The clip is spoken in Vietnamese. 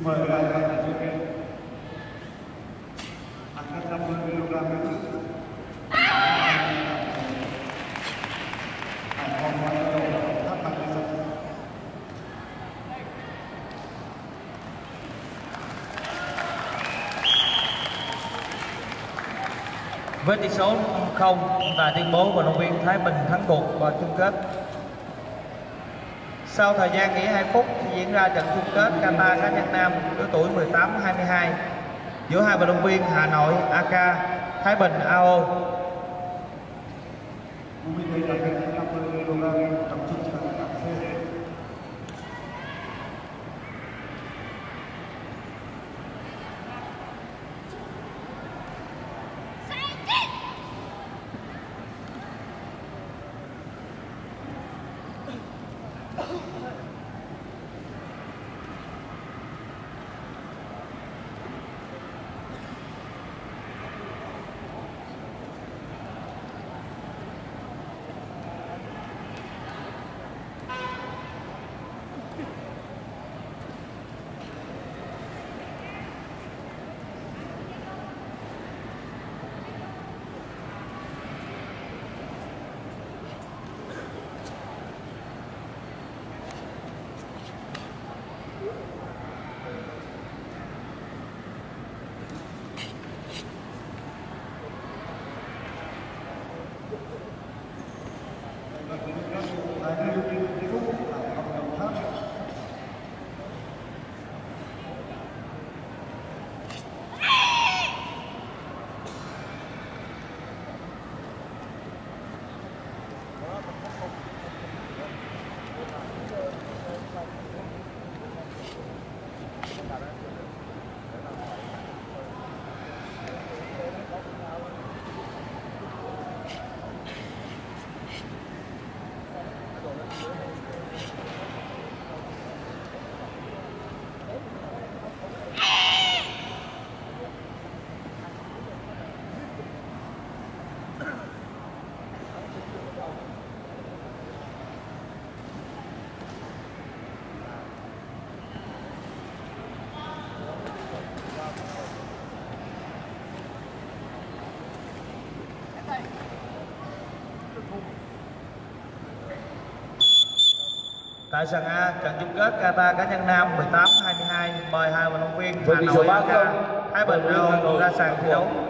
Xin mời các bạn chuyên nghiệp nặng 150 kg nữ. Với tỷ số 0, tại tuyên bố vận động viên Thái Bình thắng cuộc vào chung kết. Sau thời gian nghỉ 2 phút thì diễn ra trận chung kết kata cá nhân nam lứa tuổi 18-22 giữa hai vận động viên Hà Nội AK, Thái Bình AO. Tại sân A, trận chung kết kata cá nhân nam 18-22, mời hai vận động viên Hà Nội AK, Thái Bình AO ra sàn thi đấu.